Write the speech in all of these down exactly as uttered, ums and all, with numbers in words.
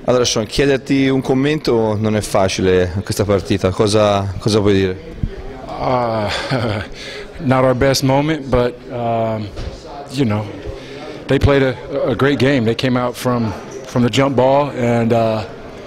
Allora Sean, chiederti un commento non è facile a questa partita, cosa, cosa puoi dire? Uh, not our best moment, but um, you know, they played a, a great game. They came out from from the jump ball and uh,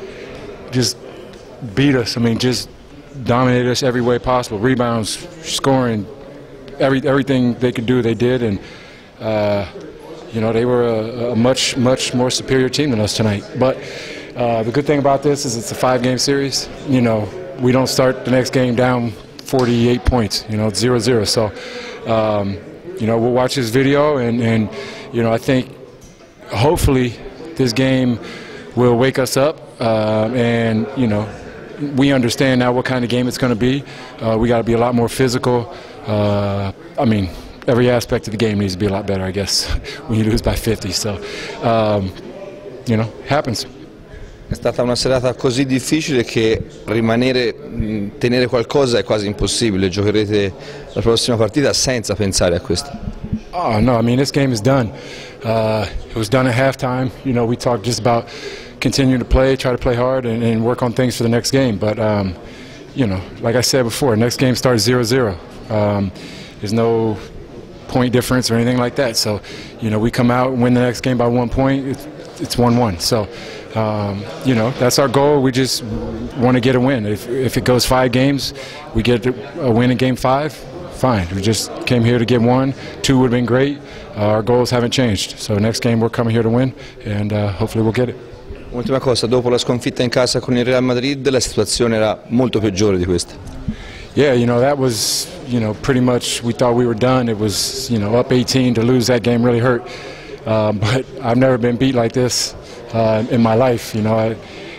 just beat us. I mean, just dominated us every way possible. Rebounds, scoring, every everything they could do, they did, and uh, you know, they were a, a much much more superior team than us tonight. But uh, the good thing about this is it's a five-game series. You know, we don't start the next game down forty-eight points. You know, it's zero zero. So, um, you know, we'll watch this video, and and you know, I think hopefully this game will wake us up, uh, and you know, we understand now what kind of game it's going to be. Uh, we got to be a lot more physical. Uh, I mean, every aspect of the game needs to be a lot better, I guess, when you lose by fifty. So, um, you know, happens. È stata una serata così difficile che rimanere, tenere qualcosa è quasi impossibile. Giocherete la prossima partita senza pensare a questo. Oh no, I mean, this game is done. Uh, it was done at halftime. You know, we talked just about continuing to play, try to play hard, and, and work on things for the next game. But um, you know, like I said before, next game starts zero zero. Um, there's no point difference or anything like that. So, you know, we come out and win the next game by one point. It's, it's one one. So, um, you know, that's our goal. We just want to get a win. If if it goes five games, we get a win in game five. Fine. We just came here to get one. Two would have been great. Uh, our goals haven't changed. So next game we're coming here to win, and uh, hopefully we'll get it. Ultima cosa, dopo la sconfitta in casa con il Real Madrid la situazione era molto peggiore di questa. Yeah, you know, that was, you know, pretty much we thought we were done. It was, you know, up eighteen. To lose that game really hurt. Um, but I've never been beat like this uh, in my life. You know, I,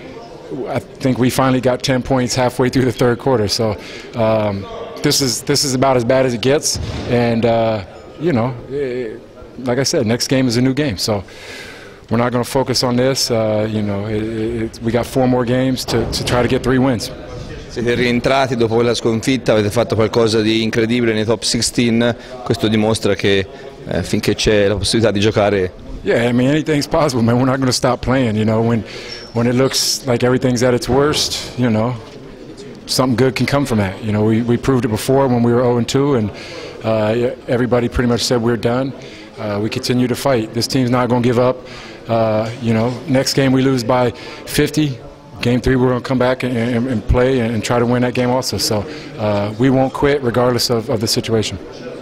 I think we finally got ten points halfway through the third quarter. So um, this is this is about as bad as it gets. And uh, you know, it, like I said, next game is a new game. So we're not going to focus on this. Uh, you know, it, it, we got four more games to, to try to get three wins. Siete rientrati dopo quella sconfitta, avete fatto qualcosa di incredibile nei top sedici, questo dimostra che eh, finché c'è la possibilità di giocare. Yeah, I mean, anything's possible, man. We're not going to stop playing, you know. When, when it looks like everything's at its worst, you know, something good can come from that. You know, we, we proved it before when we were oh and two, and uh, everybody pretty much said we're done. Uh, we continue to fight. This team's not going to give up. Uh, you know, next game we lose by fifty. Game three, we're going to come back and, and, and play and, and try to win that game also. So uh, we won't quit regardless of, of the situation.